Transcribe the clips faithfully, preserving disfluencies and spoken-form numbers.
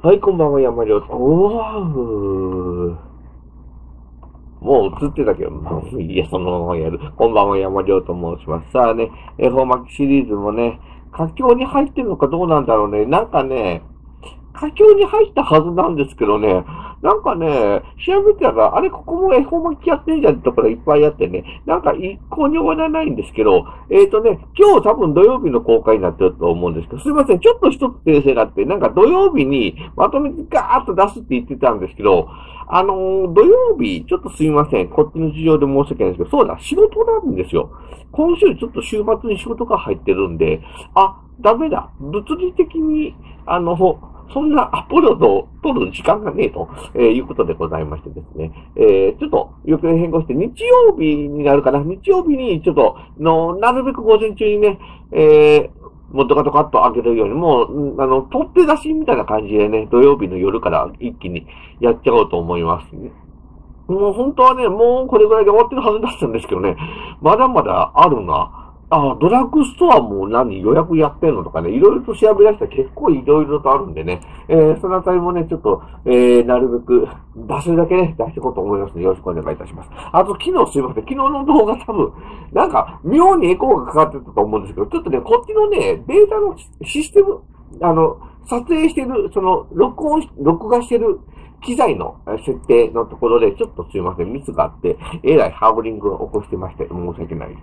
はい、こんばんは、山里。おー、もう映ってたけど、もういいや、そのままやる。こんばんは、山里と申します。さあね、恵方巻きシリーズもね、佳境に入ってるのかどうなんだろうね。なんかね、佳境に入ったはずなんですけどね、なんかね、調べたら、あれ、ここも恵方巻きやってんじゃんってところいっぱいあってね、なんか一向に終わらないんですけど、えっ、ー、とね、今日多分土曜日の公開になってると思うんですけど、すいません、ちょっと一つ訂正があって、なんか土曜日にまとめてガーッと出すって言ってたんですけど、あのー、土曜日、ちょっとすいません、こっちの事情で申し訳ないんですけど、そうだ、仕事なんですよ。今週ちょっと週末に仕事が入ってるんで、あ、ダメだ、物理的に、あの、そんなアポロと取る時間がねえと、えー、いうことでございましてですね。えー、ちょっと、よく変更して、日曜日になるかな。日曜日に、ちょっと、の、なるべく午前中にね、えー、もうドカドカっと開けるように、もう、あの、取って出しみたいな感じでね、土曜日の夜から一気にやっちゃおうと思います。もう本当はね、もうこれぐらいで終わってるはずだったんですけどね、まだまだあるな。あ、ドラッグストアも何予約やってんのとかね、いろいろと調べ出したら結構いろいろとあるんでね、えー、そのあたりもね、ちょっと、えー、なるべく出せるだけね、出していこうと思いますので、よろしくお願いいたします。あと、昨日すいません、昨日の動画多分、なんか、妙にエコーがかかってたと思うんですけど、ちょっとね、こっちのね、データのシステム、あの、撮影してる、その、録音、録画してる、機材の設定のところで、ちょっとすいません、ミスがあって、えらいハーブリングを起こしてまして、申し訳ないです。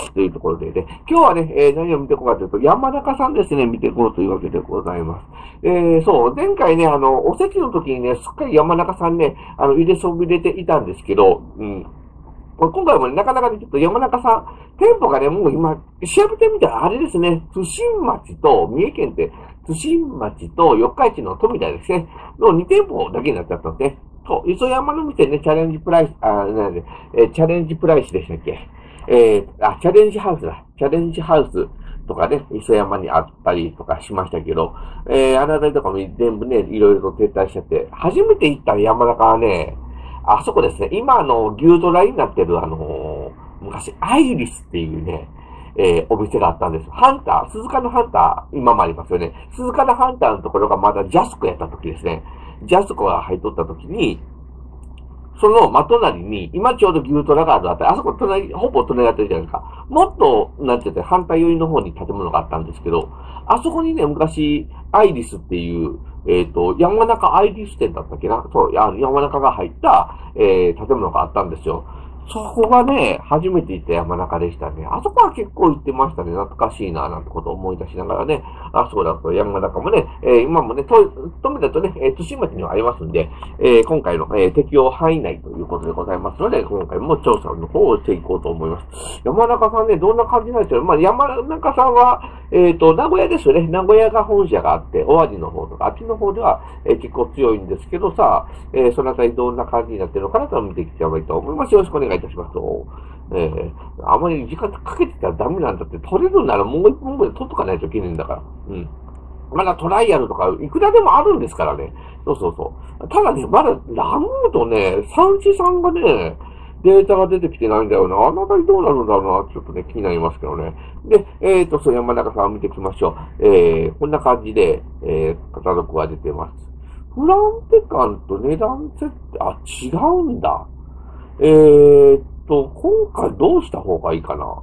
というところで、ね、今日はね、えー、何を見ていこうかというと、山中さんですね、見ていこうというわけでございます。えー、そう、前回ね、あの、おせちの時にね、すっかり山中さんね、あの、入れそびれていたんですけど、うん。今回もね、なかなかね、ちょっと山中さん、店舗がね、もう今、調べてみたらあれですね、津新町と、三重県って、津新町と四日市の富田ですね、のに店舗だけになっちゃったんですね。そう、磯山の店ね、チャレンジプライス、あ、なんで、えー、チャレンジプライスでしたっけ？えー、あ、チャレンジハウスだ。チャレンジハウスとかね、磯山にあったりとかしましたけど、えー、あなたりとかも全部ね、いろいろと撤退しちゃって、初めて行った山中はね、あそこですね、今あの、牛ドラになってるあのー、昔、アイリスっていうね、えー、お店があったんです。ハンター、鈴鹿のハンター、今もありますよね。鈴鹿のハンターのところがまだジャスコやった時ですね。ジャスコが入っとった時に、その真隣に、今ちょうど牛トラがあるあたり、あそこ隣、ほぼ隣だったじゃないですか。もっと、なんて言って、反対寄りの方に建物があったんですけど、あそこにね、昔、アイリスっていう、えっ、ー、と、山中アイリス店だったっけなそう、山中が入った、えー、建物があったんですよ。そこがね、初めて行った山中でしたね。あそこは結構行ってましたね。懐かしいな、なんてことを思い出しながらね。あ、そうだと、山中もね、えー、今もね、と、富田とね、えー、津新町にはありますんで、えー、今回の、えー、適用範囲内ということでございますので、今回も調査の方をしていこうと思います。山中さんね、どんな感じなんですよ。まあ、山中さんは、えっと、名古屋ですよね。名古屋が本社があって、尾張の方とか、あっちの方では、えー、結構強いんですけどさ、えー、そのあたりどんな感じになってるのかなと見ていければいいと思います。よろしくお願いいたしますと。えー、あまり時間かけてたらダメなんだって、取れるならもう一本ぐらい取っとかないといけないんだから。うん。まだトライアルとか、いくらでもあるんですからね。そうそうそう。ただね、まだラムーとね、産地さんがね、データが出てきてないんだよな。あのあたりどうなるんだろうな。ちょっとね、気になりますけどね。で、えっと、そう、山中さんを見ていきましょう。えー、こんな感じで、えー、カタログが出てます。フランテ感と値段設定、あ、違うんだ。えーっと、今回どうした方がいいかな。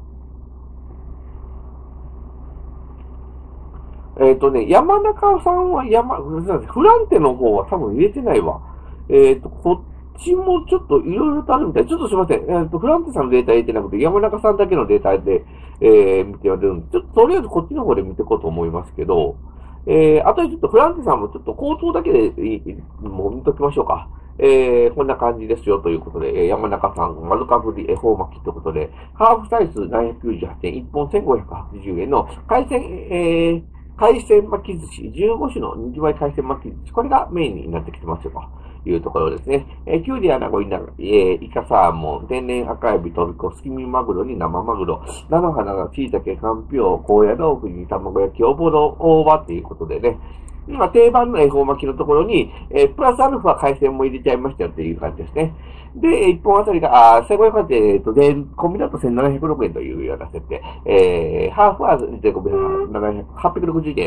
えーっとね、山中さんは山、フランテの方は多分入れてないわ。えーっと、こっちもちょっといろいろとあるみたい。ちょっとすいません。えーっと、フランテさんのデータ入れてなくて、山中さんだけのデータで、えー、見ては出るんで、ちょっととりあえずこっちの方で見ていこうと思いますけど、えー、あとでちょっとフランテさんもちょっと口頭だけで、もう見ときましょうか。えー、こんな感じですよということで、えー、山中さん、丸かぶり恵方巻きということで、ハーフサイズななひゃくきゅうじゅうはちえん、いっぽんせんごひゃくはちじゅうえんの海鮮、えー、海鮮巻き寿司、じゅうご種のにじまい海鮮巻き寿司、これがメインになってきてますよというところですね。えー、きゅうり、穴子、いな、えー、イカサーモン、天然赤エビ、トビコ、スキミマグロに生マグロ、菜の花の椎茸、かんぴょう、高野豆腐に卵焼き、おぼろ、大葉っていうことでね、今、定番の恵方巻きのところに、えー、プラスアルファ海鮮も入れちゃいましたよっていう感じですね。で、いっぽんあたりが、あ、せんごひゃくえんで、えっと、で、コンビだとせんななひゃくろくえんというような設定。えー、ハーフは、で、ごめんなさい、はっぴゃくろくじゅうえんと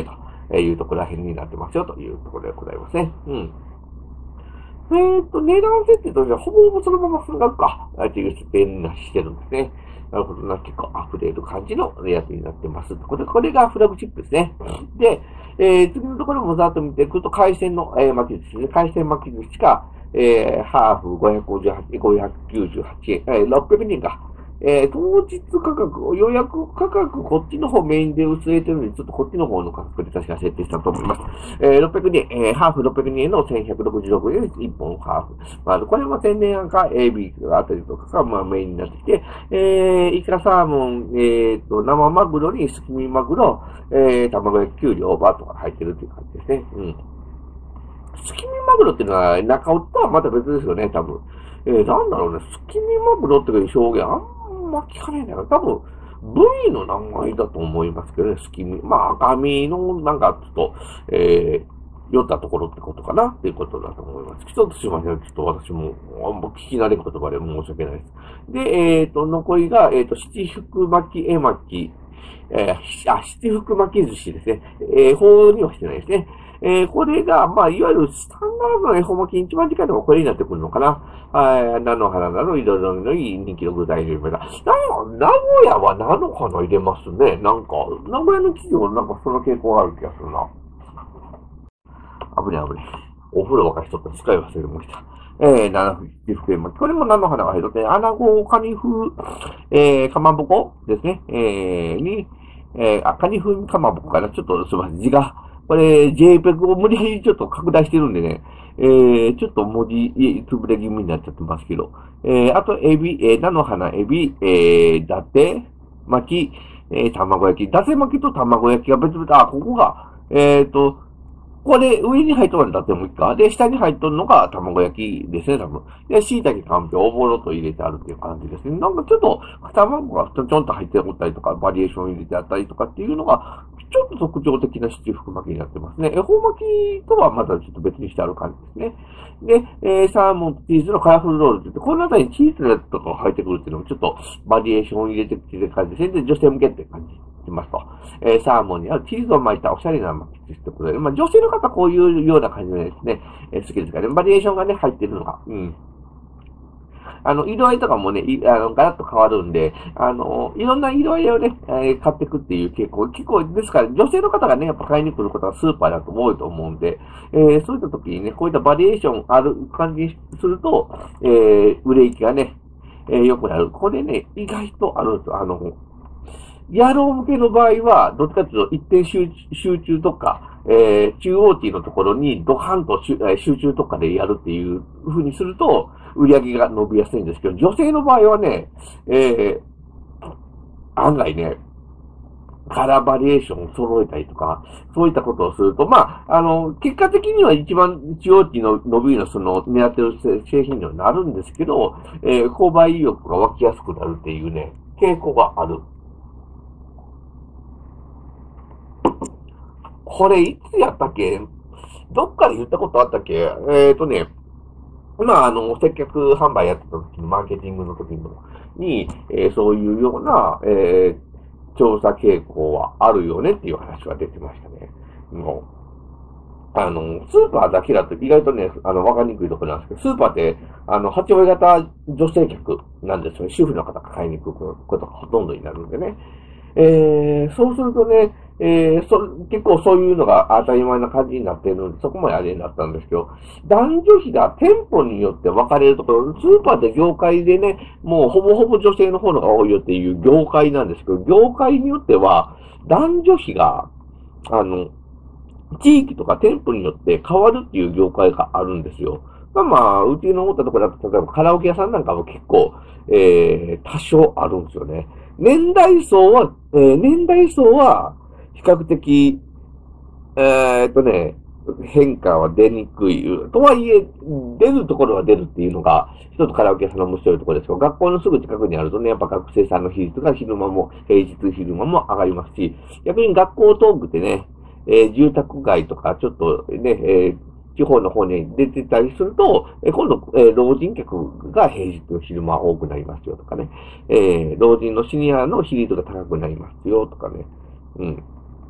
えいうところら辺になってますよというところでございますね。うん。えっと、値段設定としてはほぼほぼそのまま数額か、っていう設定にしてるんですね。なるほどな、結構溢れる感じのやつになってます。これ、これがフラグチップですね。で、えー、次のところもざっと見ていくと、回線の、えー、巻き寿司ですね。回線巻き寿司か、えー、ハーフごひゃくごじゅうはち、ごひゃくきゅうじゅうはちえん、えー、ろっぴゃくえんか。えー、当日価格、予約価格、こっちの方メインで薄れてるので、ちょっとこっちの方の価格で確か設定したと思います。えー、ろっぴゃくえん、えー、ハーフろっぴゃくえんのせんひゃくろくじゅうろくえんでいっぽんハーフ。まあ、これも天然か エービー あたりとかが、まあ、メインになってきて、えー、イカサーモン、えーと、生マグロにスキミマグロ、えー、卵焼ききゅうりオーバーとか入ってるっていう感じですね。うん。スキミマグロっていうのは中尾とはまた別ですよね、多分。えー、なんだろうね、スキミマグロっていう表現あんま聞かないんだよ。多分、部位の名前だと思いますけどね、スキミ。まあ、赤身のなんかちょっと、えー、酔ったところってことかなっていうことだと思います。ちょっとすいません。ちょっと私も、あんま聞き慣れる言葉で申し訳ないです。で、えっ、ー、と、残りが、えっ、ー、と、七福巻き、絵巻き、えー、あ、七福巻き寿司ですね。えー、法にはしてないですね。えー、これが、まあ、いわゆるスタンダードの恵方巻きに一番近いのがこれになってくるのかな。はい、菜の花など、いろいろのいい人気の具材入れました。名古屋は菜の花入れますね。なんか、名古屋の企業なんかその傾向がある気がするな。危ね危ね。お風呂沸かしとったら使い忘れました。えー、七福円巻き。これも菜の花が入って、穴子、カニ風、えー、かまぼこですね。えー、に、えー、あ、カニ風かまぼこかな。ちょっとすみません。字が。これ、ジェイペグ を無理やりちょっと拡大してるんでね。えー、ちょっと文字、つぶれ気味になっちゃってますけど。えー、あと、エビ、えー、菜の花、エビ、えー、伊達、巻き、えー、卵焼き。伊達巻きと卵焼きが別々、あ、ここが、えーと、ここで上に入っとるのだってもいいか。で、下に入っとるのが卵焼きですね、多分。で、椎茸、かんぴょう、おぼろと入れてあるっていう感じですね。なんかちょっと、卵がちょんちょんと入っておったりとか、バリエーション入れてあったりとかっていうのが、ちょっと特徴的な七福巻きになってますね。恵方巻きとはまたちょっと別にしてある感じですね。で、えー、サーモン、チーズのカラフルロールって言って、このあたりにチーズのやつとかが入ってくるっていうのもちょっとバリエーションを入れてきてる感じですね。で、女性向けって感じ。ますと。えー、サーモンにあるチーズを巻いたおしゃれな巻きってことで、まあ女性の方こういうような感じでですね、えー、好きですからね。バリエーションがね、入ってるのが、うん。あの、色合いとかもね、いあの、ガラッと変わるんで、あの、いろんな色合いをね、えー、買っていくっていう傾向、結構、ですから、女性の方がね、やっぱ買いに来ることはスーパーだと多いと思うんで、えー、そういった時にね、こういったバリエーションある感じにすると、えー、売れ行きがね、えー、良くなる。これね、意外とあるんですよ。あの、野郎向けの場合は、どっちかというと一点集中とか、えー、中央値のところにドカンと集中とかでやるっていう風にすると、売り上げが伸びやすいんですけど、女性の場合はね、えー、案外ね、カラーバリエーションを揃えたりとか、そういったことをすると、まあ、あの、結果的には一番中央値の伸びのその狙ってる製品にはなるんですけど、えー、購買意欲が湧きやすくなるっていうね、傾向がある。これいつやったっけ？どっかで言ったことあったっけ？えっとね、まあ、あの、接客販売やってた時のマーケティングの時のに、えー、そういうような、えー、調査傾向はあるよねっていう話が出てましたね。もう、あの、スーパーだけだと意外とね、あの、わかりにくいところなんですけど、スーパーって、あの、はち割型女性客なんですよね。主婦の方が買いに行くことがほとんどになるんでね。えー、そうするとね、えー、そ、結構そういうのが当たり前な感じになっているので、そこまであれになったんですけど、男女比が店舗によって分かれるところ、スーパーで業界でね、もうほぼほぼ女性の方のが多いよっていう業界なんですけど、業界によっては、男女比が、あの、地域とか店舗によって変わるっていう業界があるんですよ。まあまあ、うちの思ったところだと、例えばカラオケ屋さんなんかも結構、えー、多少あるんですよね。年代層は、えー、年代層は、比較的、えーっとね、変化は出にくい。とはいえ、出るところは出るっていうのが、一つカラオケ屋さんの面白いところですけど、学校のすぐ近くにあるとね、やっぱ学生さんの比率が昼間も、平日昼間も上がりますし、逆に学校遠くてね、えー、住宅街とか、ちょっとね、えー地方の方に出てたりすると、え今度、えー、老人客が平日の昼間多くなりますよとかね、えー、老人のシニアの比率が高くなりますよとかね、うん。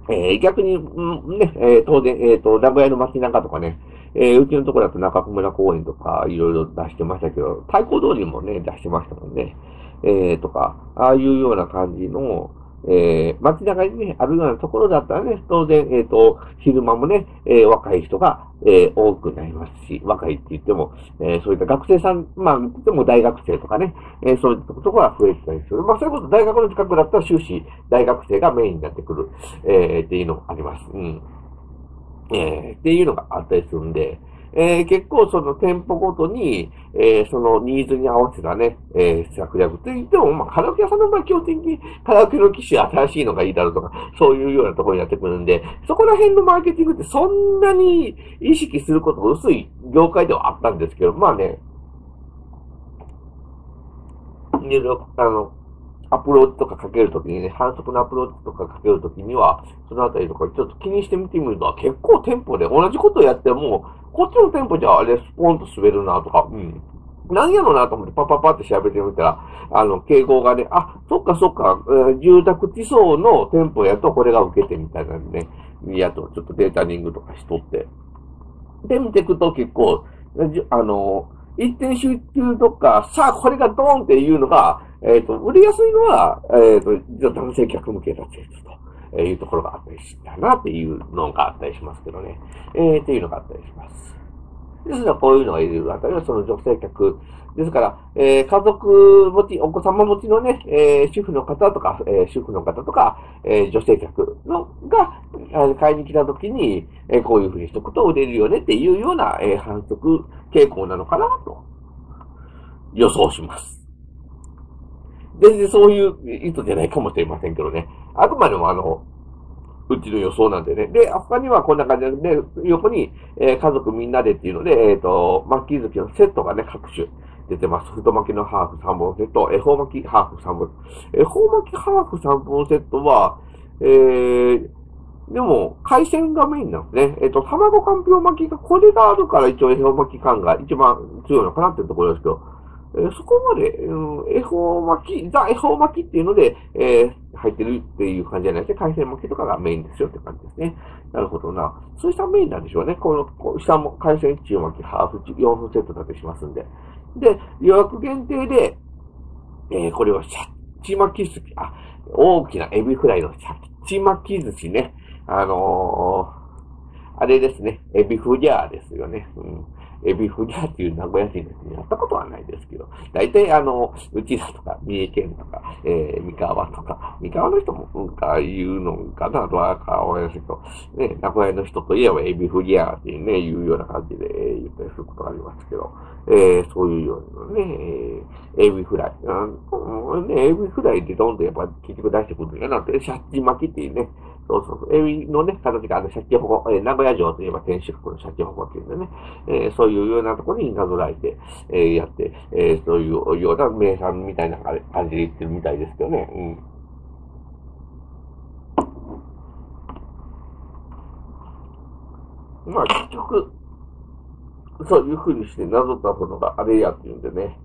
えー、逆に、うんね、えー、当然、えっと、名古屋の街中とかね、えー、うちのところだと中村公園とかいろいろ出してましたけど、太鼓通りもね、出してましたもんね。えー、とか、ああいうような感じの、えー、街中にね、あるようなところだったらね、当然、えっと、昼間もね、えー、若い人が、えー、多くなりますし、若いって言っても、えー、そういった学生さん、まあ、言っても大学生とかね、えー、そういったところが増えてたりする。まあ、そういうこと、大学の近くだったら終始、大学生がメインになってくる、えー、っていうのがあります。うん。えー、っていうのがあったりするんで、えー、結構その店舗ごとに、えー、そのニーズに合わせたね、えー、策略といっても、まあ、カラオケ屋さんの場合、基本的にカラオケの機種新しいのがいいだろうとか、そういうようなところになってくるんで、そこら辺のマーケティングってそんなに意識することが薄い業界ではあったんですけど、まあね、いろいろ、あの、アプローチとかかけるときにね、反則のアプローチとかかけるときには、そのあたりとかちょっと気にしてみてみるのは結構店舗で同じことをやっても、こっちの店舗じゃあれスポンと滑るなとか、うん。何やろうなと思ってパパパって調べてみたら、あの、敬語がね、あ、そっかそっか、えー、住宅地層の店舗やとこれが受けてみたいなんでね、やとちょっとデータリングとかしとって。で、見ていくと結構、あの、一点集中とか、さあ、これがドーンっていうのが、えっ、ー、と、売りやすいのは、えっ、ー、と、男性客向けだったりするというところがあったりしたなっていうのがあったりしますけどね。えー、っていうのがあったりします。ですから、こういうのがいるあたりは、その女性客。ですから、えー、家族持ち、お子様持ちのね、えー、主婦の方とか、えー、主婦の方とか、えー、女性客のが、買いに来た時に、えー、こういうふうにしとくと売れるよねっていうような、えー、反則傾向なのかなと予想します。全然そういう意図じゃないかもしれませんけどね。あくまでもあの、うちの予想なんでね。で、他にはこんな感じで、横に、えー、家族みんなでっていうので、えっ、ー、と、巻き月のセットがね、各種出てます。太巻きのハーフさんぼんセット、恵方巻きハーフさんぼん。恵方巻きハーフさんぼんセットは、えー、でも、海鮮がメインなんですね。えっ、ー、と、卵かんぴょう巻きが、これがあるから一応恵方巻き感が一番強いのかなっていうところですけど、えー、そこまで、うん、恵方巻き、ザ恵方巻きっていうので、えー、入ってるっていう感じじゃないですね。海鮮巻きとかがメインですよって感じですね。なるほどな。そうしたメインなんでしょうね。この、こう下も海鮮中巻き、ハーフ、よんふんセットだったりしますんで。で、予約限定で、えー、これはシャッチ巻き寿司、あ、大きなエビフライのシャッチ巻き寿司ね。あのー、あれですね。エビフリャーですよね。うん。エビフリャーっていう名古屋人ですね。やったことはないですけど。大体あの、うちだとか、三重県とか、えー、三河とか、三河の人も、うんか言うのかなとはかわかりませんけど、ね、名古屋の人といえばエビフリャーっていうね、いうような感じで、えー、言ったりすることがありますけど、えー、そういうようなね、えー、エビフライ。うん、ね、エビフライってどんどんやっぱ結局出してくるんだよなって、シャッチ巻きっていうね、そうそうそう。エビのね、形があの、シャチホコ、えー、名古屋城といえば天守閣のシャチホコっていうんでね、えー、そういうようなところになぞらえて、えー、やって、えー、そういうような名産みたいな感じで言ってるみたいですけどね。うん。まあ、結局、そういう風にしてなぞったものがあれやっていうんでね。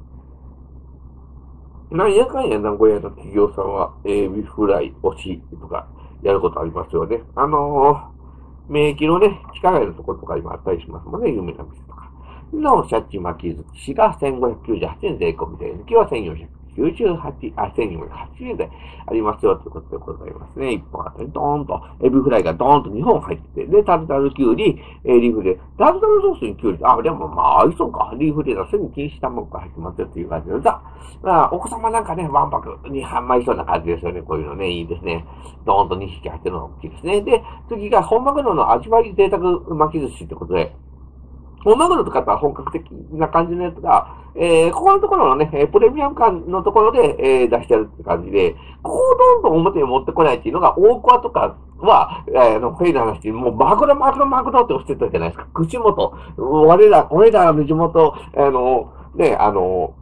なんやかんや名古屋の企業さんは、エビフライ、推しとか、やることありますよね。あのー、免疫のね、地下街のところとか今あったりしますもんね、有名な店とか。のシャッチ巻き寿司がせんごひゃくきゅうじゅうはちえん税込みで、抜きはせんよんひゃくきゅうじゅうはち、あ、せんよんひゃくはちじゅうえんでありますよということでございますね。いっぽんあたりドーンと、エビフライがドーンとにほん入ってて、で、タルタルキュウリ、えー、リーフレ、タルタルソースにキュウリ、あ、でもまあ、合いそうか。リーフレーの背に禁止卵が入ってますよっていう感じで、さ、まあ、お子様なんかね、わんぱくにはまりそうな感じですよね。こういうのね、いいですね。ドーンとにひき入ってるのが大きいですね。で、次が本マグロの味わい贅沢巻き寿司ってことで、本マグロとかは本格的な感じのやつが、えー、ここのところのね、プレミアム感のところで、えー、出してるって感じで、ここをどんどん表に持ってこないっていうのが、大桑とかは、えー、の、フェイの話、もうマグロマグロマグロって押してたじゃないですか。串本。我ら、俺らの地元、あの、ね、あの、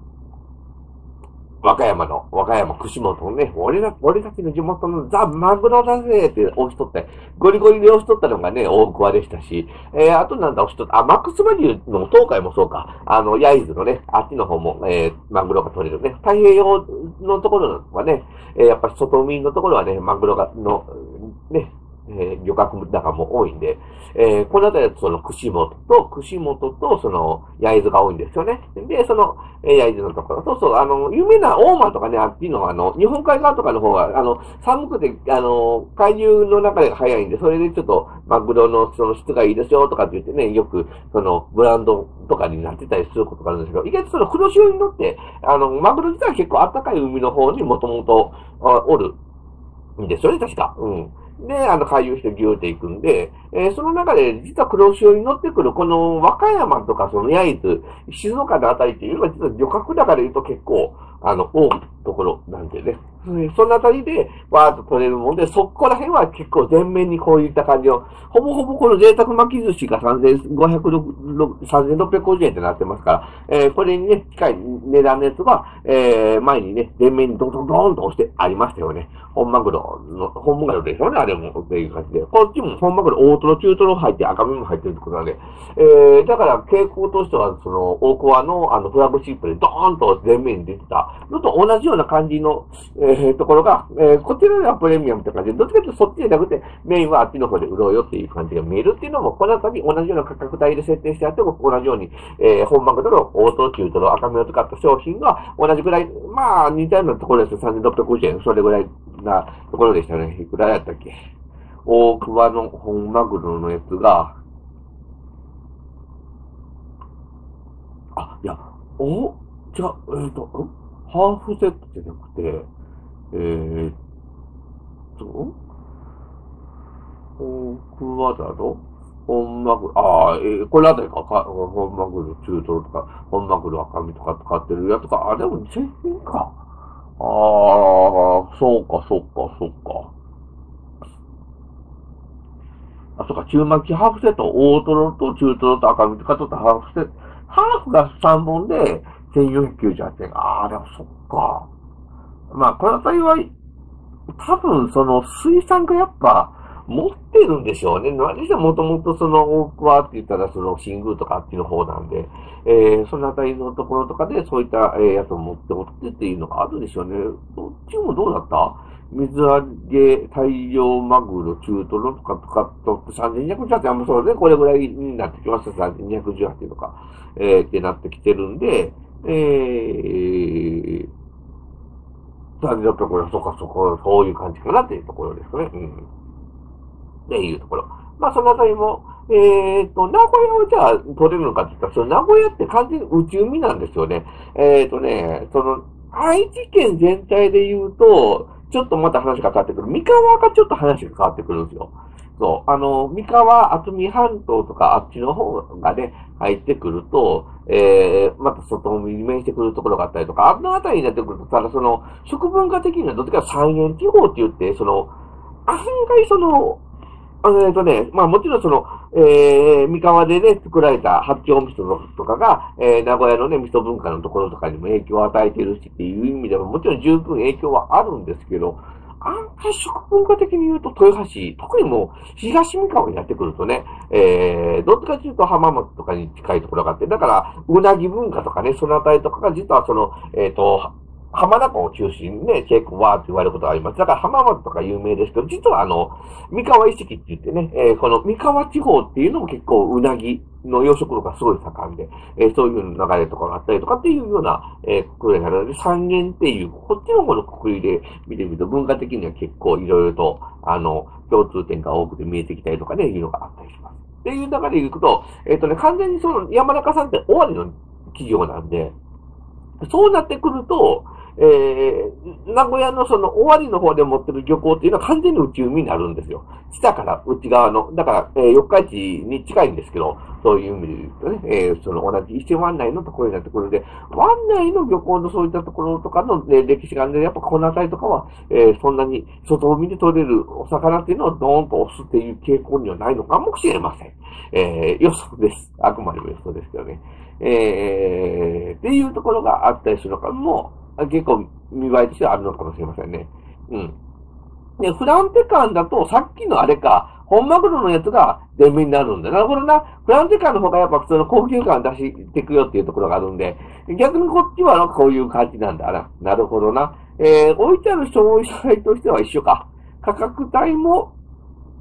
和歌山の、和歌山串本のね、俺ら、俺たちの地元のザ・マグロだぜって押しとって、ゴリゴリで押しとったのがね、大桑でしたし、えー、あとなんだ押しとった、あ、マックスバリューの東海もそうか、あの、焼津のね、あっちの方も、えー、マグロが取れるね。太平洋のところはね、えー、やっぱり外海のところはね、マグロが、の、ね、 えー、漁獲高も多いんで、えー、この辺りはその串本と、串本とその焼津が多いんですよね。で、その、えー、焼津のところ、そうそう、あの、有名な大間とかね、あっちのあの、日本海側とかの方は、あの、寒くて、あの、海流の中で早いんで、それでちょっとマグロのその質がいいですよとかって言ってね、よく、その、ブランドとかになってたりすることがあるんですけど、意外とその黒潮に乗って、あの、マグロ自体は結構暖かい海の方にもともとおるんですよね、確か。うん。で、あの、回遊してギューっていくんで、えー、その中で、実は黒潮に乗ってくる、この和歌山とか、その焼津、静岡のあたりっていうのは、実は漁獲高で言うと結構、あの、多いところなんでね。そのあたりで、わーっと取れるもんで、そこら辺は結構全面にこういった感じの、ほぼほぼこの贅沢巻き寿司がさんぜんごひゃくろっぴゃくごじゅうえんってなってますから、えー、これにね、近い値段のやつが、えー、前にね、全面にドドドーンと押してありましたよね。本マグロの、本マグロでしょうね、あれも、っていう感じで。こっちも本マグロ、大トロ、中トロ入って赤身も入ってるってことなんで、えー、だから傾向としては、その、大コアの、あの、フラグシップでドーンと全面に出てたのと同じような感じの、えー、ところが、えー、こちらではプレミアムって感じで、どっちかというとそっちじゃなくて、メインはあっちの方で売ろうよっていう感じが見えるっていうのも、この辺り同じような価格帯で設定してあっても、同じように、えー、本マグロの大トロ、中トロ、赤身を使った商品が同じぐらい、まあ、似たようなところですよ。さんぜんろっぴゃくごじゅうえん、それぐらいなところでしたね。いくらやったっけ。大桑の本マグロのやつが、あ、いや、お、違う、えっ、ー、と、ハーフセットじゃなくて、えー、っと、大桑だろ本マグロ、ああ、えー、これあたりか、か本マグロ中トロとか、本マグロ赤身とか使ってるやつか、あ、でもにせんえんか。ああ、そうか、そうか、そうか。あ、そうか、中巻きハーフセット、大トロと中トロと赤身とかとハーフセット、ハーフがさんぼんでせんよんひゃくきゅうじゅうはちえん。ああ、でもそっか。まあ、この辺りは、多分その水産がやっぱ持ってるんでしょうね。何してもともとその大桑って言ったらその新宮とかあっちの方なんで、えー、そのあたりのところとかでそういった、えー、やつを持っておってっていうのがあるでしょうね。どっちもどうだった？水揚げ、大量マグロ、中トロとかとかとさんぜんにひゃくじゅうはちえん、あんまそうね、これぐらいになってきました。さんぜんにひゃくじゅうはちえんとか、えー、ってなってきてるんで、えー、さんぜんろっぴゃくえん、そうか、そこ、そういう感じかなっていうところですね。うん。っていうところ。まあ、そのあたりも、えっ、ー、と、名古屋をじゃあ取れるのかって言ったら、その名古屋って完全に内海なんですよね。えっ、ー、とね、その、愛知県全体で言うと、ちょっとまた話が変わってくる。三河がちょっと話が変わってくるんですよ。そう。あの、三河、厚見半島とかあっちの方がね、入ってくると、えー、また外海に面してくるところがあったりとか、あのあたりになってくると、ただその、食文化的にはどっちか三円地方って言って、その、案外その、あの、えっとね、まあもちろんその、えー、三河でね、作られた八丁味噌とかが、えー、名古屋のね、味噌文化のところとかにも影響を与えているしっていう意味でも、もちろん十分影響はあるんですけど、案外食文化的に言うと豊橋、特にもう東三河になってくるとね、えー、どっちかというと浜松とかに近いところがあって、だから、うなぎ文化とかね、そのあたりとかが実はその、えっ、ー、と、浜名湖を中心にね、結構わーって言われることがあります。だから浜松とか有名ですけど、実はあの、三河遺跡って言ってね、えー、この三河地方っていうのも結構うなぎの養殖量がすごい盛んで、えー、そういう流れとかがあったりとかっていうような、えー、くくりになるので、三元っていう、こっちの方のくくりで見てみると、文化的には結構いろいろと、あの、共通点が多くて見えてきたりとかね、いうのがあったりします。っていう中でいくと、えっ、ー、とね、完全にその山中さんって終わりの企業なんで、そうなってくると、えー、名古屋のその終わりの方で持ってる漁港っていうのは完全に内海になるんですよ。下から内側の、だから、えー、四日市に近いんですけど、そういう意味で言うとね、えー、その同じ伊勢湾内のところになってくるので、湾内の漁港のそういったところとかの、ね、歴史があるので、やっぱこの辺りとかは、えー、そんなに外海で取れるお魚っていうのをドーンと押すっていう傾向にはないのかもしれません。えー、予想です。あくまでも予想ですけどね。えー、っていうところがあったりするのかも、結構見栄えとしてはあるのかもしれませんね。うん。で、フランテカンだと、さっきのあれか、本マグロのやつが全面になるんだ。なるほどな。フランテカンの方がやっぱ普通の高級感出していくよっていうところがあるんで、逆にこっちはこういう感じなんだな。なるほどな。えー、置いてある商材としては一緒か。価格帯も、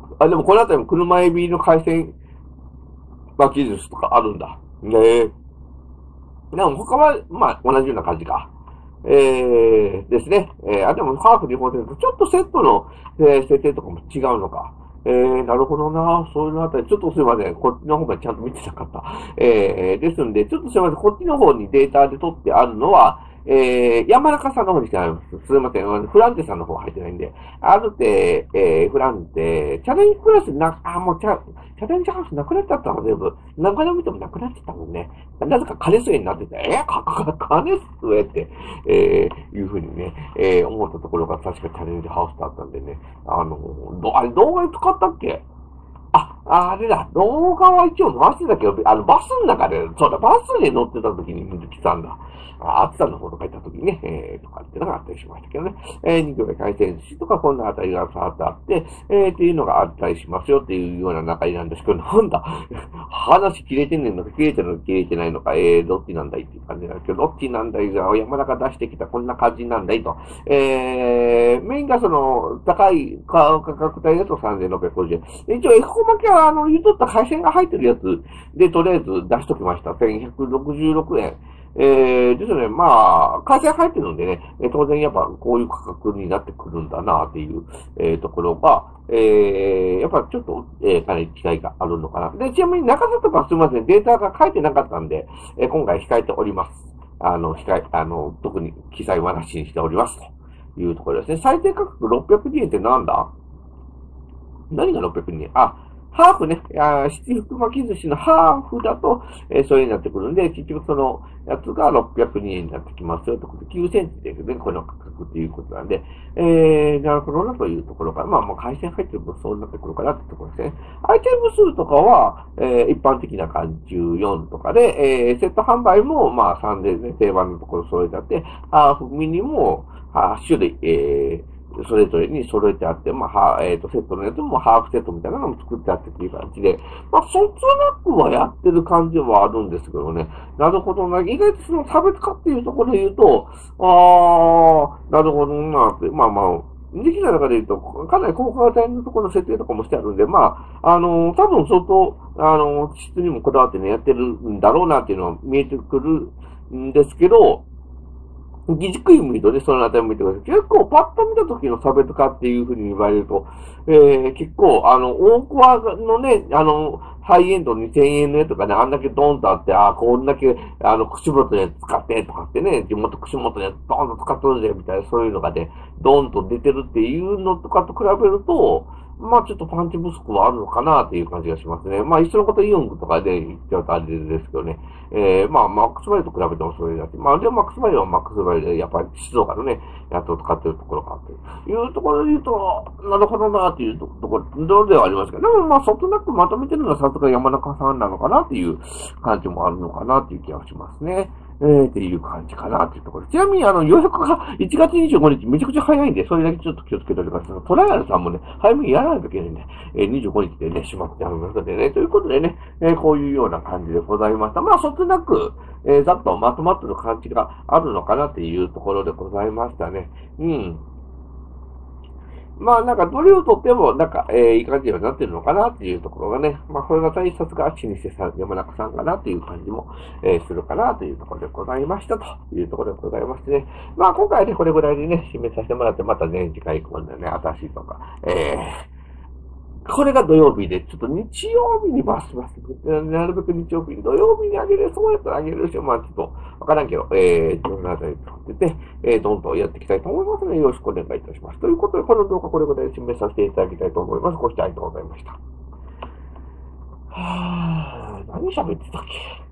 あ、でもこの辺りも車エビの海鮮巻き寿司とかあるんだ。ねえ。でも他は、まあ、同じような感じか。えー、ですね。えー、あ、でも、ハーフ日本戦とちょっとセットの、えー、設定とかも違うのか。えー、なるほどな。そういうのあたり、ちょっとすいません。こっちの方がちゃんと見てなかった。えー、ですんで、ちょっとすいません。こっちの方にデータで取ってあるのは、えー、山中さんの方にしてあります。すいません。フランテさんの方入ってないんで。あるて、えー、フランテ、チャレンジクラスな、あ、もうチャ、チャレンジハウスなくなっちゃったの、全部。何回見てもなくなっちゃったもんね。なぜか金末になってて、えー、か、か、金末って、えー、いうふうにね、えー、思ったところが確かチャレンジハウスだったんでね。あの、ど、あれ動画で使ったっけ？あ、あれだ、動画は一応回してたけど、あの、バスの中で、そうだ、バスに乗ってた時に水木さんだ。あ、暑さの方とか行った時にね、えー、とかっていうのがあったりしましたけどね。えー、二行目回転寿司とかこんなあたりがさーっとあって、えー、っていうのがあったりしますよっていうような中になんですけど、なんだ、話切れてんねんのか、切れてるのか、切れてないのか、えー、どっちなんだいっていう感じなんですけど、どっちなんだいが、山中出してきたこんな感じなんだいと。えー、メインがその、高い価格帯だとさんぜんろっぴゃくごじゅうえん。一応、エコマケは、あの、言うとった回線が入ってるやつで、とりあえず出しときました。せんひゃくろくじゅうろくえん。えー、ですね、まあ、回線入ってるんでね、当然やっぱこういう価格になってくるんだなっていう、えー、ところが、えー、やっぱちょっと、えー、かなり違いがあるのかな。で、ちなみに中里はすみません、データが書いてなかったんで、えー、今回控えております。あの、控え、あの、特に記載はなしにしております。というところですね。最低価格ろっぴゃくにえんってなんだ？何がろっぴゃくにえん？あ、ハーフね、あ七福巻き寿司のハーフだと、えー、それになってくるんで、結局そのやつがろっぴゃくにえんになってきますよということで、きゅうセンチですね、この価格ということなんで、えー、なるほどなというところから、まあまあ回線入ってる分そうなってくるかなってところですね。アイテム数とかは、えー、一般的な感じじゅうよんとかで、えー、セット販売もまあさんでね、定番のところ揃えてあって、ハーフミニもはち種類、えー、それぞれに揃えてあって、まあ、は、えっ、ー、と、セットのやつもハーフセットみたいなのも作ってあってっていう感じで、まあ、そつなくはやってる感じはあるんですけどね。なるほどな。意外とその差別化っていうところで言うと、あー、なるほどなって、まあまあ、できた中で言うと、かなり高価帯のところの設定とかもしてあるんで、まあ、あの、多分相当、あの、質にもこだわってね、やってるんだろうなっていうのは見えてくるんですけど、じっくり見るとね、そのあたりも見てください。結構パッと見た時の差別化っていうふうに言われると、えー、結構、あの、大桑のね、あの、ハイエンドにせんえんのやつとかね、あんだけドーンとあって、ああ、こんだけ、あの、串本のやつ使ってとかってね、地元串本のやつドーンと使っとるぜ、みたいな、そういうのがね、ドーンと出てるっていうのとかと比べると、まあちょっとパンチ不足はあるのかなっていう感じがしますね。まあ一緒のことイオンとかで言っちゃうとあれですけどね。えー、まあマックスバイルと比べてもそれだし、まあでもマックスバイルはマックスバイルでやっぱり静岡のね、やつを使ってるところがあって、いうところで言うと、なるほどなっていうところ、どうではありますけど、でもまあそつなくまとめてるのはさすが山中さんなのかなっていう感じもあるのかなっていう気がしますね。えー、っていう感じかなっていうところ。ちなみに、あの、予約がいちがつにじゅうごにちめちゃくちゃ早いんで、それだけちょっと気をつけておいてください。トライアルさんもね、早めにやらないといけないんで、えー、にじゅうごにちでね、しまってありますのでね。ということでね、えー、こういうような感じでございました。まあ、そつなく、えー、ざっとまとまってる感じがあるのかなっていうところでございましたね。うん。まあなんかどれをとってもなんか、えー、いい感じにはなってるのかなっていうところがね、まあこれが大卒が老舗さん、山中さんかなっていう感じも、えー、するかなというところでございましたというところでございましてね。まあ今回はね、これぐらいでね、締めさせてもらって、またね、次回以降でね、新しいとか、えー、これが土曜日で、ちょっと日曜日に回します。なるべく日曜日に、土曜日にあげれそうやったらあげるし、まあちょっと、わからんけど、えー、どのあたりとってて、えー、どんどんやっていきたいと思いますので、よろしくお願いいたします。ということで、この動画これぐらいで締めさせていただきたいと思います。ご視聴ありがとうございました。はぁ、何喋ってたっけ？